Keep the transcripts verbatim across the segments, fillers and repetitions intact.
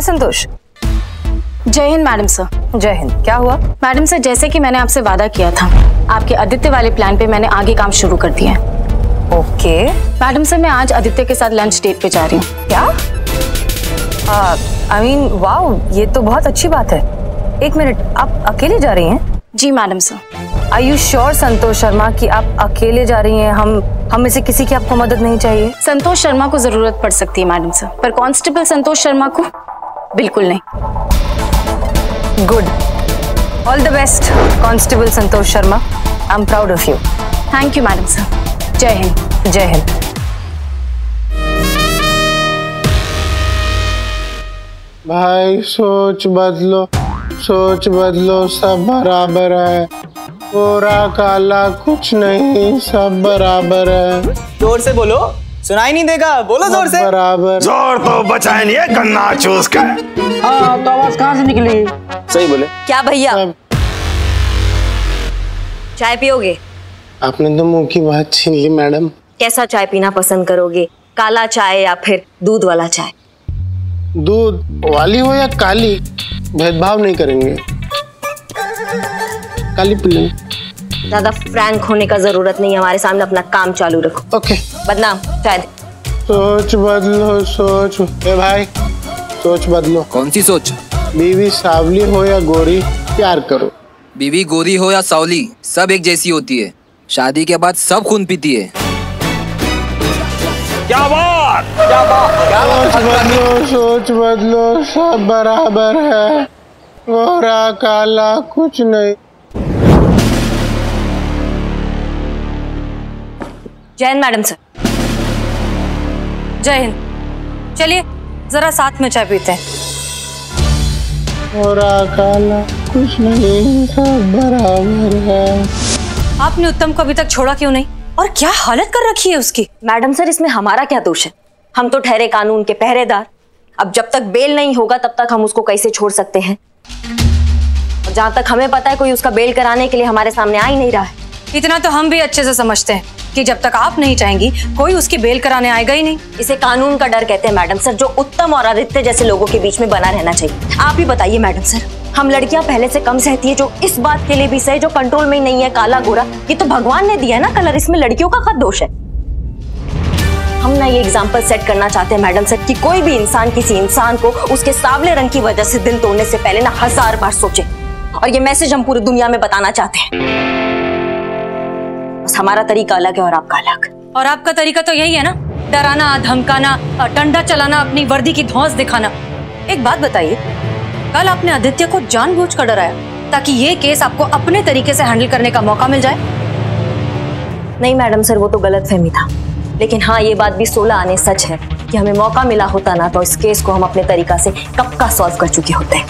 हाँ संतोष। जय Hind madam sir. जय हिंद। क्या हुआ? मैडम सर, जैसे कि मैंने आपसे वादा किया था, आपके आदित्य वाले प्लान पे मैंने आगे काम शुरू कर दिया है। ओके मैडम सर, मैं आज आदित्य के साथ लंच डेट पे जा रही हूँ। क्या? आई मीन वाओ, ये तो बहुत अच्छी बात है। एक मिनट, आप अकेले जा रही हैं? जी madam sir. Are you sure Santosh Sharma कि आप अकेले जा रही हैं? हम हम में से किसी की आपको मदद नहीं चाहिए? संतोष शर्मा को जरूरत पड़ सकती है मैडम सर, पर कांस्टेबल संतोष शर्मा को बिल्कुल नहीं। Good, all the best constable Santosh Sharma. I am proud of you. Thank you madam sir. जय हिंद। जय हिंद। भाई सोच बदलो, सोच बदलो, सब बराबर है। गोरा काला कुछ नहीं, सब बराबर है। जोर से बोलो, सुनाई नहीं देगा, बोलो जोर से। बराबर। जोर तो बचा नहीं है गन्ना चूस का। हाँ, तो आवाज कहाँ से निकली? सही बोले। क्या भैया, चाय पियोगे? आपने तो मुंह की बात छीन ली मैडम। कैसा चाय पीना पसंद करोगे, काला चाय या फिर दूध वाला चाय? दूध वाली हो या काली, भेदभाव नहीं करेंगे। काली पी लेंगे। ज्यादा फ्रैंक होने का जरूरत नहीं, हमारे सामने अपना काम चालू रखो। ओके। बदनाम चाय दे। सोच बदलो, सोच। ए भाई, सोच बदलो। कौन सी सोच? बीवी सावली हो या गोरी, प्यार करो। बीवी गोरी हो या सावली, सब एक जैसी होती है। शादी के बाद सब खून पीती है। क्या बात, क्या बात, क्या बात। सोच बदलो, सोच बदलो, सब बराबर है। गोरा काला कुछ नहीं। जय हिंद मैडम सर। जय हिंद। चलिए जरा साथ में चाय पीते हैं। गोरा काला कुछ नहीं, सब बराबर है। आपने उत्तम को अभी तक छोड़ा क्यों नहीं? और क्या हालत कर रखी है उसकी? मैडम सर, इसमें हमारा क्या दोष है? हम तो ठहरे कानून के पहरेदार। अब जब तक बेल नहीं होगा तब तक हम उसको कैसे छोड़ सकते हैं? और जहाँ तक हमें पता है, कोई उसका बेल कराने के लिए हमारे सामने आ ही नहीं रहा है। इतना तो हम भी अच्छे से समझते हैं कि जब तक आप नहीं चाहेंगी कोई उसकी बेल कराने आएगा ही नहीं। इसे कानून का डर कहते हैं मैडम सर, जो उत्तम और आदित्य जैसे लोगों के बीच में बना रहना चाहिए। आप ही बताइए मैडम सर, हम लड़कियां पहले से कम सहती है, जो इस बात के लिए भी सहे जो कंट्रोल में ही नहीं है, काला गोरा। ये तो भगवान ने दिया है ना कलर, इसमें लड़कियों का खत दोष है। हम ना ये एग्जाम्पल सेट करना चाहते हैं मैडम सर कि कोई भी इंसान किसी इंसान को उसके सावले रंग की वजह से दिल तोड़ने से पहले ना हजार बार सोचे। और ये मैसेज हम पूरी दुनिया में बताना चाहते हैं। बस हमारा तरीका अलग है और आपका अलग। और आपका तरीका तो यही है ना, डराना, धमकाना, डंडा चलाना, अपनी वर्दी की धौंस दिखाना। एक बात बताइए, कल आपने आदित्य को जानबूझकर डराया ताकि ये केस आपको अपने तरीके से हैंडल करने का मौका मिल जाए? नहीं मैडम सर, वो तो गलतफहमी था। लेकिन हाँ, ये बात भी सोलह आने सच है कि हमें मौका मिला होता ना तो इस केस को हम अपने तरीका से कब का सॉल्व कर चुके होते।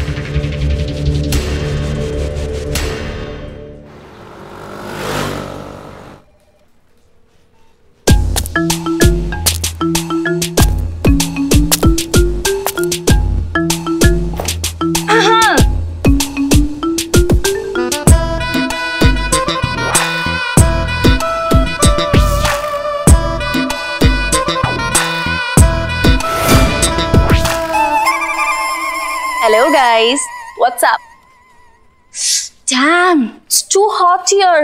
Hello guys, what's up? Damn, it's too hot here.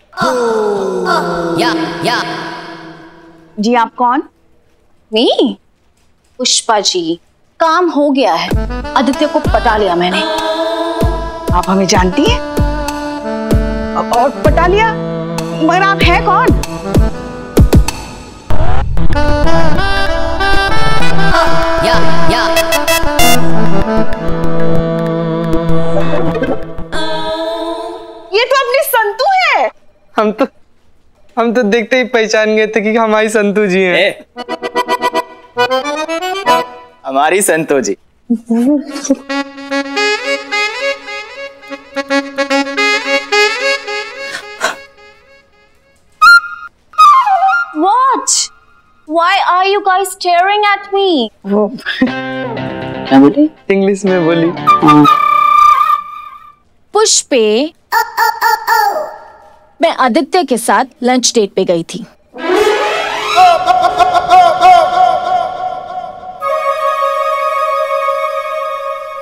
या या जी, आप कौन? मी पुष्पा जी। काम हो गया है, आदित्य को पटा लिया मैंने। आप हमें जानती हैं? और पटा लिया? मगर आप हैं कौन? या या ये तो अपनी संतू है। हम तो हम तो देखते ही पहचान गए थे कि हमारी संतू जी हैं। हमारी संतू जी। What? Why are you guys staring at me? क्या बोली? इंग्लिश में बोली। पुष्पे, मैं आदित्य के साथ लंच डेट पे गई थी।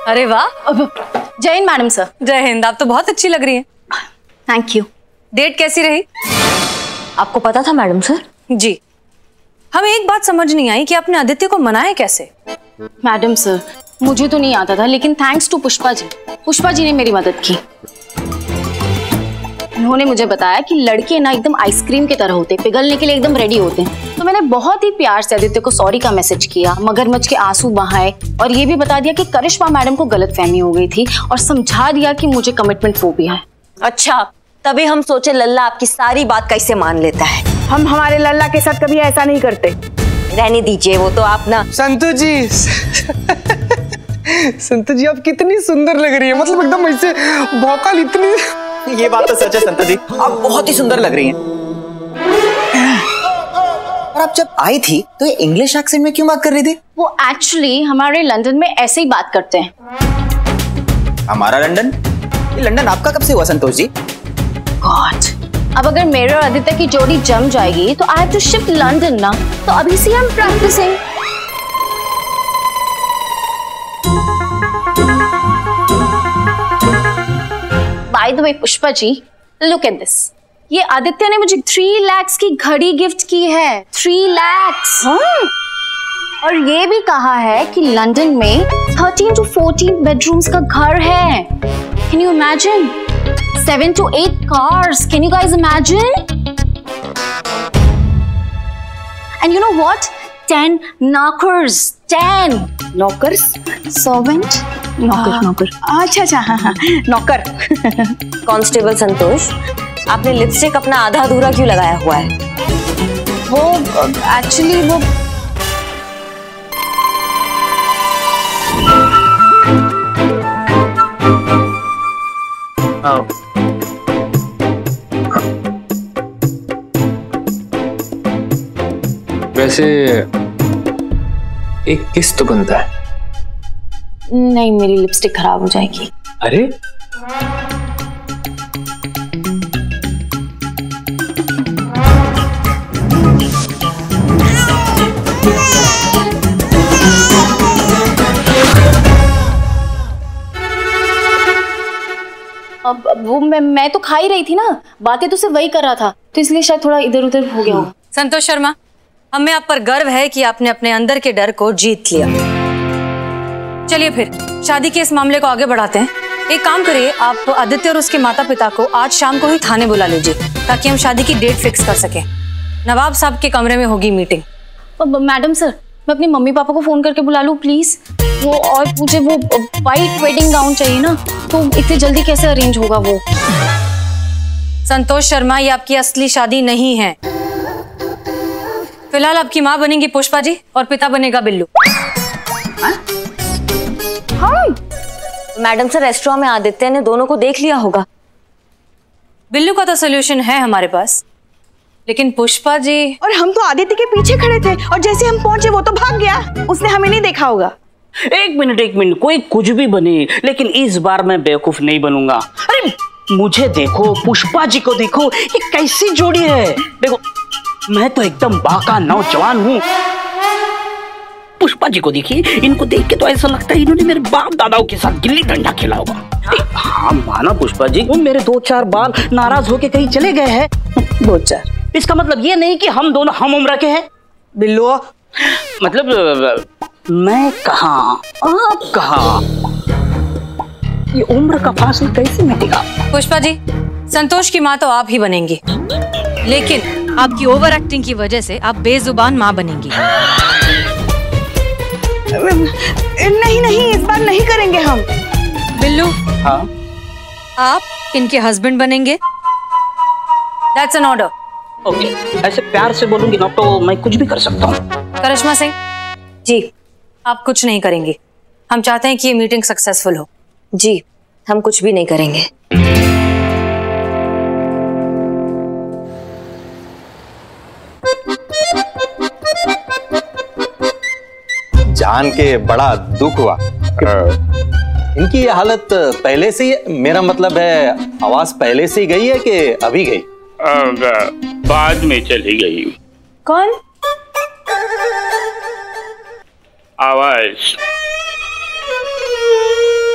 अरे वाह। जय हिंद मैडम सर। जय हिंद। आप तो बहुत अच्छी लग रही हैं। Thank you. डेट कैसी रही? आपको पता था मैडम सर? जी। हमें एक बात समझ नहीं आई कि आपने आदित्य को मनाया कैसे? मैडम सर, मुझे तो नहीं आता था, लेकिन थैंक्स टू पुष्पा जी। पुष्पा जी ने मेरी मदद की। उन्होंने मुझे बताया कि लड़के ना एकदम आइसक्रीम की तरह होते, पिघलने के लिए एकदम रेडी होते हैं। तो मैंने बहुत ही प्यार से आदित्य को सॉरी का मैसेज किया, मगरमच्छ के आंसू बहाए और ये भी बता दिया कि करिश्मा मैडम को गलतफहमी हो गई थी और समझा दिया कि मुझे कमिटमेंट फोबिया है। अच्छा, तभी हम सोचे लल्ला आपकी सारी बात कैसे मान लेता है। हम हमारे लल्ला के साथ कभी ऐसा नहीं करते। रहने दीजिए, वो तो आप ना। संतोष जी संतोष जी आप कितनी सुंदर लग रही है, मतलब एकदम ऐसे भौकाल इतनी। ये बात तो सच है संतोष जी, आप बहुत ही सुंदर लग रही हैं। और आप जब आई थी तो ये इंग्लिश एक्सेंट में क्यों बात कर रही थी? वो एक्चुअली हमारे लंदन में ऐसे ही बात करते हैं। हमारा लंदन? ये लंदन आपका कब से हुआ संतोष जी? गॉड, अब अगर मेरे और आदित्य की जोड़ी जम जाएगी तो I have to shift London ना, तो अभी से हम practising. By the way Pushpa ji, look at this. ये आदित्य ने मुझे थ्री लैक्स की घड़ी गिफ्ट की है। थ्री लैक्स। और ये भी कहा है कि लंदन में थर्टीन टू फोर्टीन बेडरूम्स का घर है। Can you imagine? Seven to eight cars. Can you guys imagine? And you know what? Ten knockers. Ten naukars? servant. नौकर नौकर। अच्छा अच्छा, हाँ हाँ, नौकर। कांस्टेबल संतोष, आपने लिपस्टिक अपना आधा अधूरा क्यों लगाया हुआ है? वो एक्चुअली वो वैसे एक किस तो बनता है। नहीं, मेरी लिपस्टिक खराब हो जाएगी। अरे अब, अब वो मैं मैं तो खा ही रही थी ना, बातें तो सिर्फ वही कर रहा था, तो इसलिए शायद थोड़ा इधर उधर हो गया होगा। संतोष शर्मा, हमें आप पर गर्व है कि आपने अपने अंदर के डर को जीत लिया। चलिए फिर शादी के इस मामले को आगे बढ़ाते हैं। एक काम करिए, आप आदित्य और उसके माता पिता को आज शाम को ही थाने बुला लीजिए ताकि हम शादी की डेट फिक्स कर सकें। नवाब साहब के कमरे में होगी मीटिंग। मैडम सर, मैं अपने मम्मी पापा को फोन करके बुला लूं प्लीज? वो और मुझे वो वाइट वेडिंग गाउन चाहिए ना, तो इतनी जल्दी कैसे अरेंज होगा वो? संतोष शर्मा, ये आपकी असली शादी नहीं है। फिलहाल आपकी माँ बनेगी पुष्पा जी और पिता बनेगा बिल्लू। हाँ मैडम सर, रेस्टोरेंट में आदित्य ने दोनों को देख लिया होगा। बिल्लू का तो सोल्यूशन है हमारे पास, लेकिन पुष्पा जी। और हम तो आदित्य के पीछे खड़े थे और जैसे हम पहुंचे वो तो भाग गया। उसने हमें नहीं देखा होगा। एक मिनट एक मिनट, कोई कुछ भी बने, लेकिन इस बार मैं बेवकूफ नहीं बनूंगा। अरे मुझे देखो, पुष्पा जी को देखो, ये कैसी जोड़ी है। देखो मैं तो एकदम बाका नौजवान हूँ। पुष्पा जी को देखिए, इनको देख के तो ऐसा लगता है इन्होंने मेरे बाप दादाओं के साथ गिल्ली डंडा खेला होगा। हाँ माना पुष्पा जी, वो मेरे दो चार बाल नाराज होके कहीं चले गए हैं। दो चार, इसका मतलब ये नहीं कि हम दोनों हम उम्र के हैं। बिल्लू, मतलब मैं कहाँ आप कहाँ, ये उम्र का फासला कैसे मिटेगा? पुष्पा जी, संतोष की माँ तो आप ही बनेंगी, लेकिन आपकी ओवर एक्टिंग की वजह से आप बेजुबान माँ बनेंगी। नहीं नहीं, इस बार नहीं करेंगे हम। बिल्लू, हाँ, आप इनके हस्बैंड बनेंगे। That's an order. ओके, ऐसे प्यार से बोलूंगी ना तो मैं कुछ भी कर सकता हूँ। करिश्मा सिंह जी, आप कुछ नहीं करेंगे। हम चाहते हैं कि ये मीटिंग सक्सेसफुल हो। जी, हम कुछ भी नहीं करेंगे। जान के बड़ा दुख हुआ। इनकी ये हालत पहले से ही, मेरा मतलब है आवाज पहले से ही गई है कि अभी गई? बाद में चली गई। कौन? आवाज।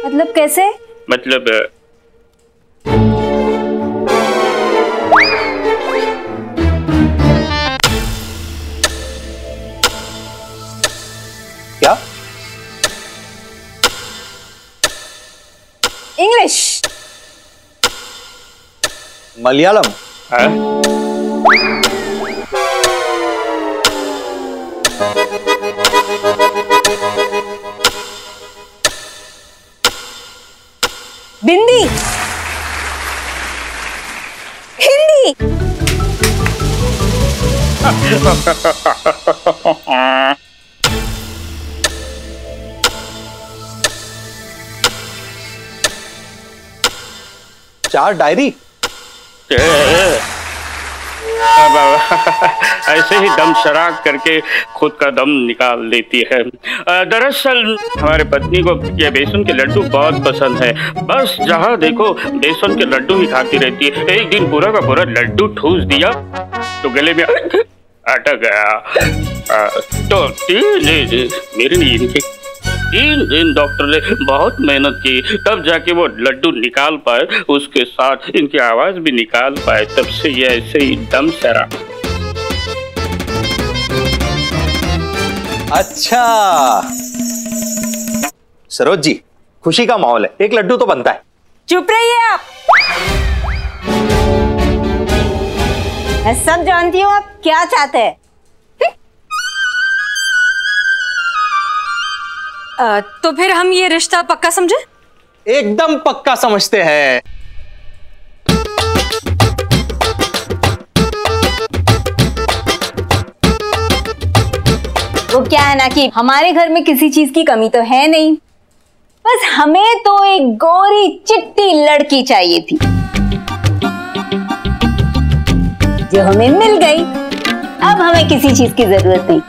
मतलब कैसे? मतलब क्या? इंग्लिश। मलयालम। बिंदी। हिंदी। चार डायरी। अब ऐसे ही दम शराक करके खुद का दम निकाल लेती है। दरअसल हमारे पत्नी को ये बेसन के लड्डू बहुत पसंद है। बस जहाँ देखो बेसन के लड्डू ही खाती रहती है। एक दिन पूरा का पूरा लड्डू ठूस दिया तो गले में अटक गया। तो तीन दिन मेरे लिए इनके तीन दिन डॉक्टर ने बहुत मेहनत की, तब जाके वो लड्डू निकाल पाए, उसके साथ इनकी आवाज भी निकाल पाए। तब से ये ऐसे ही दम सरा। अच्छा सरोज जी, खुशी का माहौल है, एक लड्डू तो बनता है। चुप रहिए आप। मैं सब जानती हूँ आप क्या चाहते हैं। आ, तो फिर हम ये रिश्ता पक्का समझे? एकदम पक्का समझते हैं। वो क्या है ना कि हमारे घर में किसी चीज की कमी तो है नहीं, बस हमें तो एक गोरी चिट्टी लड़की चाहिए थी जो हमें मिल गई। अब हमें किसी चीज की जरूरत नहीं,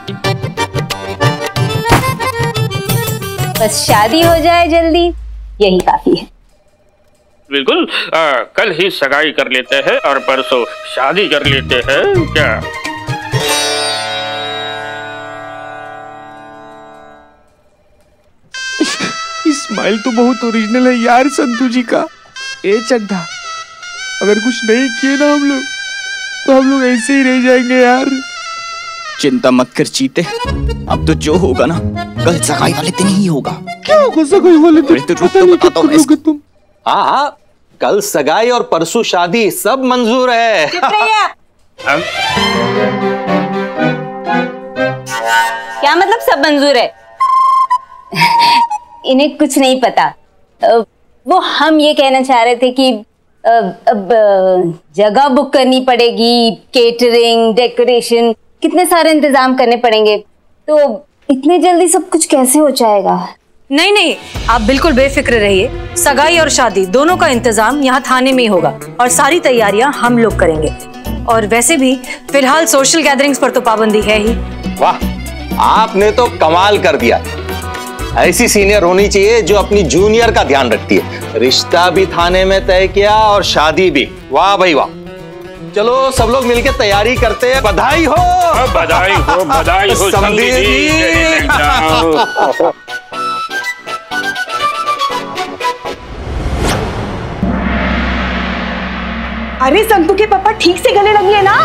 बस शादी हो जाए जल्दी, यही काफी है। बिल्कुल, आ, कल ही सगाई कर लेते हैं और परसों शादी कर लेते हैं। क्या स्माइल तो बहुत ओरिजिनल है यार संतू जी का। ए चड्ढा, अगर कुछ नहीं किए ना हम लोग तो हम लोग ऐसे ही रह जाएंगे यार। चिंता मत कर चीते, अब तो जो होगा ना कल सगाई वाले दिन ही होगा। क्या होगा सगाई वाले दिन? तो रुक तो बताता हूँ तुम। हाँ हाँ, कल सगाई और परसों शादी, सब मंजूर है। क्या मतलब सब मंजूर है? इन्हें कुछ नहीं पता। वो हम ये कहना चाह रहे थे कि अब जगह बुक करनी पड़ेगी, केटरिंग, डेकोरेशन, कितने सारे इंतजाम करने पड़ेंगे, तो इतने जल्दी सब कुछ कैसे हो जाएगा? नहीं नहीं, आप बिल्कुल बेफिक्र रहिए। सगाई और शादी दोनों का इंतजाम यहाँ थाने में ही होगा और सारी तैयारियां हम लोग करेंगे। और वैसे भी फिलहाल सोशल गैदरिंग्स पर तो पाबंदी है ही। वाह, आपने तो कमाल कर दिया। ऐसी सीनियर होनी चाहिए जो अपनी जूनियर का ध्यान रखती है। रिश्ता भी थाने में तय किया और शादी भी। वाह भाई वाह। चलो सब लोग मिलकर तैयारी करते हैं। बधाई हो, बधाई हो, बधाई हो समधी जी। अरे संतू के पापा ठीक से गले लगी है ना?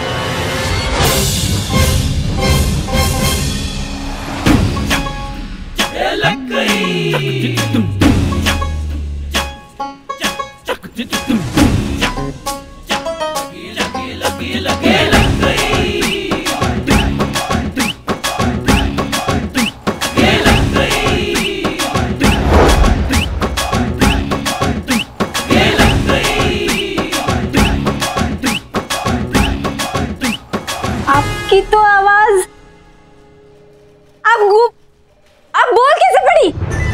लग गई। लगे लगे लग गई। आपकी तो आवाज, आप गु, आप बोल कैसे पड़ी?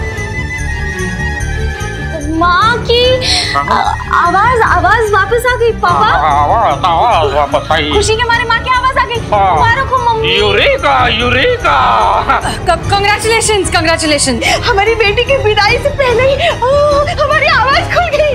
माँ की आवाज आवाज वापस आ गई पापा। आवाज आवाज वापस आई। खुशी के मारे माँ की आवाज आ गई। मुबारक हो mummy. Eureka eureka. Congratulations congratulations. हमारी बेटी की विदाई से पहले ही हमारी आवाज खुल गई।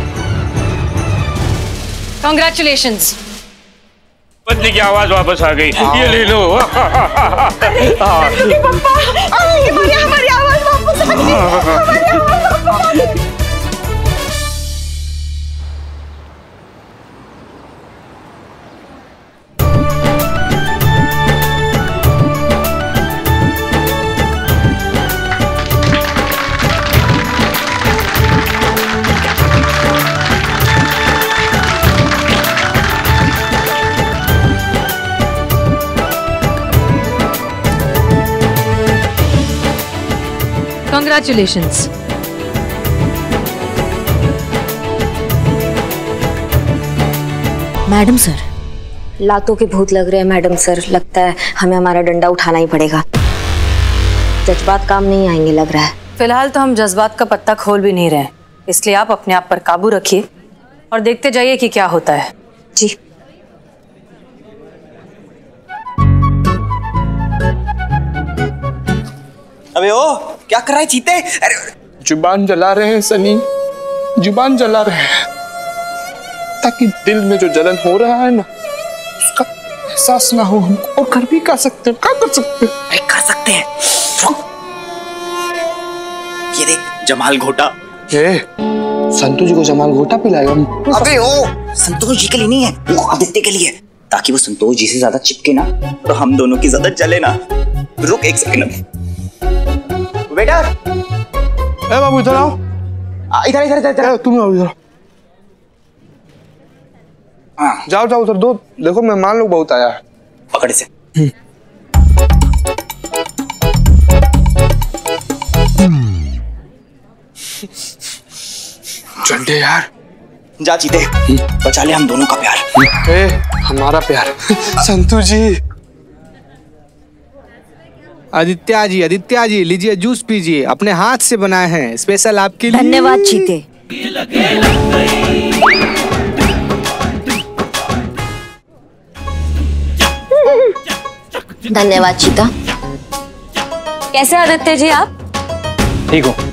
कांग्रेचुलेशंस। पत्नी की आवाज वापस आ गई, ये ले लो। अरे, पप्पा, हमारी आवाज वापस Congratulations. मैडम सर, लातों के भूत लग रहे हैं मैडम सर। लगता है हमें हमारा डंडा उठाना ही पड़ेगा। जज्बात काम नहीं आएंगे लग रहा है। फिलहाल तो हम जज्बात का पत्ता खोल भी नहीं रहे, इसलिए आप अपने आप पर काबू रखिए और देखते जाइए कि क्या होता है। जी। अबे ओ, क्या कर रहा है चीते? अरे जुबान जला रहे हैं सनी, जुबान जला रहे हैं ताकि दिल में जो जलन हो रहा है ना उसका एहसास ना हो हमको। और कर भी कर सकते हैं, क्या कर सकते हैं? अरे कर सकते हैं। ये देख जमाल घोटा। ए, संतोष जी को जमाल घोटा पिलाएगा? अबे ओ, संतोष जी के लिए नहीं है, वो आदित्य के लिए, ताकि वो संतोष जी से ज्यादा चिपके ना तो हम दोनों की ज्यादा जले ना। रुक एक सेकंड। वेटर, ए बाबू इधर आओ। इधर इधर इधर। तुम आओ इधर। हाँ जाओ जाओ उधर दो। देखो मेहमान लोग बहुत आया है। पकड़ से। चंडे यार, जा चीते, बचा ले हम दोनों का प्यार। ए, हमारा प्यार। संतोष जी। आदित्य जी, आदित्य जी लीजिए जूस पीजिए, अपने हाथ से बनाए हैं स्पेशल आपके लिए। धन्यवाद चीते। धन्यवाद चीता। कैसे आदित्य जी आप? ठीक हो?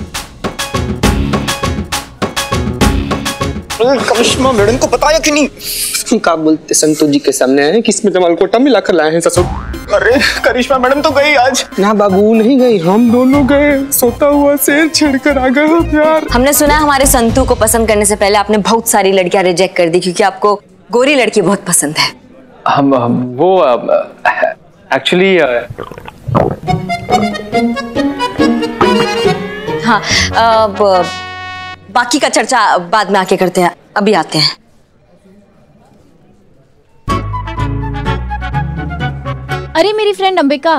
करिश्मा मैडम को बताया कि नहीं? क्या बोलते संतोष जी के सामने आए कि इसमें जमाल कोटा मिला कर लाए हैं ससुर। अरे करिश्मा मैडम तो गई आज। ना बाबू नहीं गई, हम दोनों गए। सोता हुआ शेर छेड़कर आ गए यार। हमने सुना हमारे संतू को पसंद करने से पहले आपने बहुत सारी लड़कियां रिजेक्ट कर दी क्योंकि आपको गोरी लड़की बहुत पसंद है। हम वो एक्चुअली हाँ, अब बाकी का चर्चा बाद में आके करते हैं, अभी आते हैं। अरे मेरी फ्रेंड अंबिका,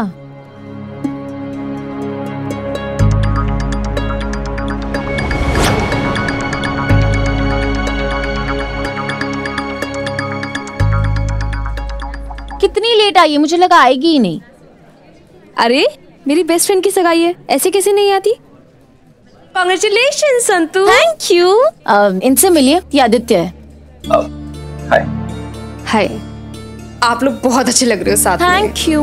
कितनी लेट आई है, मुझे लगा आएगी ही नहीं। अरे मेरी बेस्ट फ्रेंड की सगाई है, ऐसे कैसे नहीं आती? कांग्रेचुलेशन संतू। Thank you. इनसे मिलिए, ये आदित्य है। हाय। हाय, आप लोग बहुत अच्छे लग रहे हो साथ में। Thank you.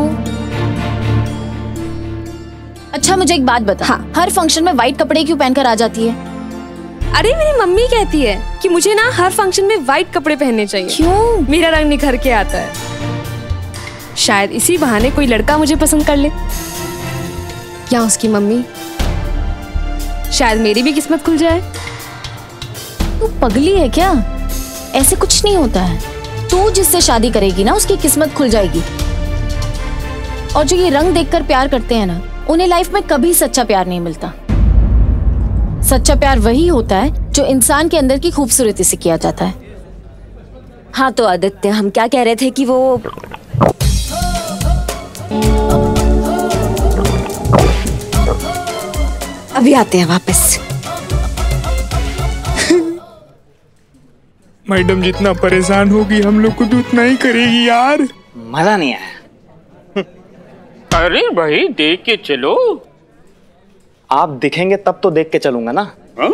अच्छा मुझे एक बात बता, हाँ। हर फंक्शन में व्हाइट कपड़े क्यों पहनकर आ जाती है? अरे मेरी मम्मी कहती है कि मुझे ना हर फंक्शन में व्हाइट कपड़े पहनने चाहिए। क्यों? मेरा रंग निखर के आता है। शायद इसी बहाने कोई लड़का मुझे पसंद कर ले, या उसकी मम्मी। शायद मेरी भी किस्मत खुल जाए। तू पगली है क्या? ऐसे कुछ नहीं होता है। तू जिससे शादी करेगी ना उसकी किस्मत खुल जाएगी। और जो ये रंग देखकर प्यार करते हैं ना, उन्हें लाइफ में कभी सच्चा प्यार नहीं मिलता। सच्चा प्यार वही होता है जो इंसान के अंदर की खूबसूरती से किया जाता है। हाँ तो आदित्य, हम क्या कह रहे थे कि वो अभी आते हैं वापस। मैडम जितना परेशान होगी हम लोग को तो उतना ही करेगी यार। मजा नहीं आया। अरे भाई देख के चलो। आप दिखेंगे तब तो देख के चलूंगा ना। हा?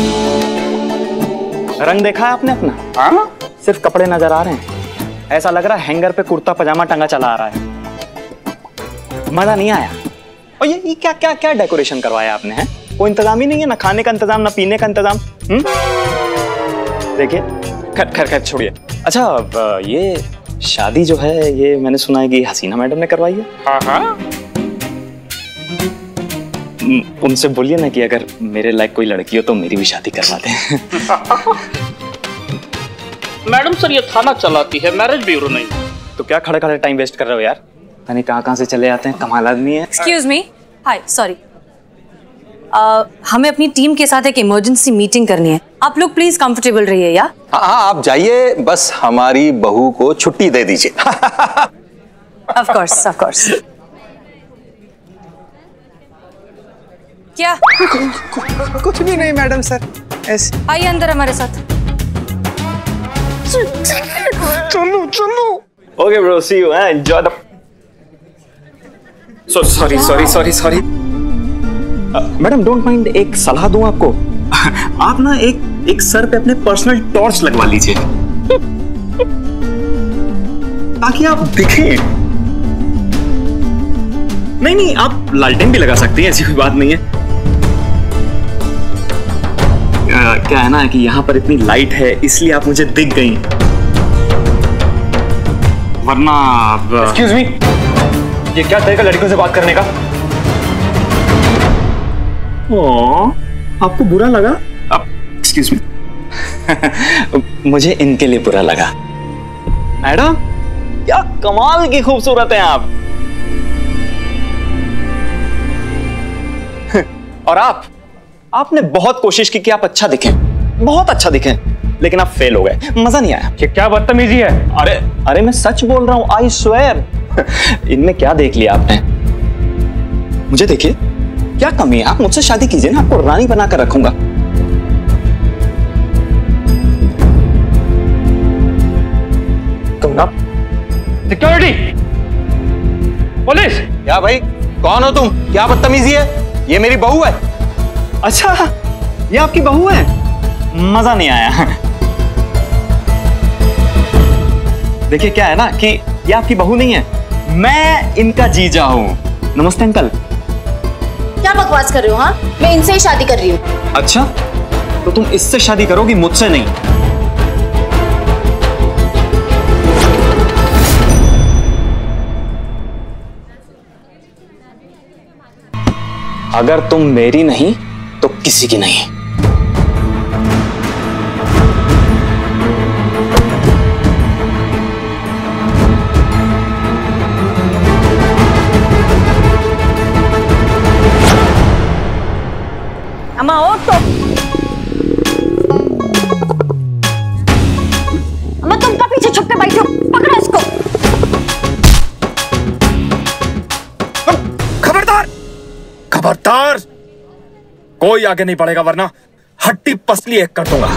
रंग देखा है आपने अपना? हाँ? सिर्फ कपड़े नजर आ रहे हैं। ऐसा लग रहा है हैंगर पे कुर्ता पजामा टंगा चला आ रहा है। मजा नहीं आया। और ये, ये क्या क्या क्या डेकोरेशन करवाया आपने? है कोई इंतजाम ही नहीं है, ना खाने का इंतजाम ना पीने का इंतजाम। देखिए खैर खैर खैर छोड़िए। अच्छा ये शादी जो है ये मैंने सुना है कि हसीना मैडम ने करवाई है। हाँ हाँ। उनसे बोलिए ना कि अगर मेरे लायक कोई लड़की हो तो मेरी भी शादी करवा दें। मैडम सर ये थाना चलाती है, मैरिज ब्यूरो नहीं। तो क्या खड़े खड़े टाइम वेस्ट कर रहे हो यार? यानी कहाँ कहाँ से चले आते हैं, कमाल आदमी है। एक्सक्यूज मी, हाय, सॉरी, हमें अपनी टीम के साथ एक इमरजेंसी मीटिंग करनी है। आप लोग प्लीज कंफर्टेबल रहिए या? हाँ हाँ आप जाइए, बस हमारी बहू को छुट्टी दे दीजिए। Of course, of course. क्या? कुछ भी नहीं मैडम सर, ऐसे। आइए अंदर हमारे साथ। चलो चलो। Okay bro, see you, enjoy the. So sorry sorry sorry sorry madam, don't mind, एक सलाह दूं आपको। आप ना एक एक सर पे अपने पर्सनल टॉर्च लगवा लीजिए ताकि आप दिखें। नहीं नहीं, आप लालटेन भी लगा सकते हैं, ऐसी कोई बात नहीं है। आ, क्या है ना कि यहाँ पर इतनी लाइट है इसलिए आप मुझे दिख गई, वरना। एक्सक्यूज मी, ये क्या तरीका लड़कियों से बात करने का? ओ, आपको बुरा लगा? अब एक्सक्यूज मी। मुझे इनके लिए बुरा लगा। मैडम क्या कमाल की खूबसूरत हैं आप। और आप आपने बहुत कोशिश की कि आप अच्छा दिखें, बहुत अच्छा दिखें, लेकिन आप फेल हो गए, मजा नहीं आया। कि क्या बदतमीजी है? अरे अरे मैं सच बोल रहा हूं, आई स्वेयर। इनमें क्या देख लिया आपने? मुझे देखिए, क्या कमी है? आप मुझसे शादी कीजिए ना, आपको रानी बनाकर रखूंगा। Security, police. क्या भाई, कौन हो तुम? क्या बदतमीजी है? ये मेरी बहू है। अच्छा, ये आपकी बहू है? मजा नहीं आया। देखिए क्या है ना कि ये आपकी बहू नहीं है, मैं इनका जीजा हूं। नमस्ते अंकल। क्या बकवास कर रहे हो? हाँ, मैं इनसे ही शादी कर रही हूँ। अच्छा, तो तुम इससे शादी करोगी, मुझसे नहीं। अगर तुम मेरी नहीं तो किसी की नहीं। अम्मा और तो अम्मा, तुम क्या पीछे छुप के बैठे हो? पकड़ो इसको। खबरदार, खबरदार, कोई आगे नहीं बढ़ेगा वरना हड्डी पसली एक कर दूंगा।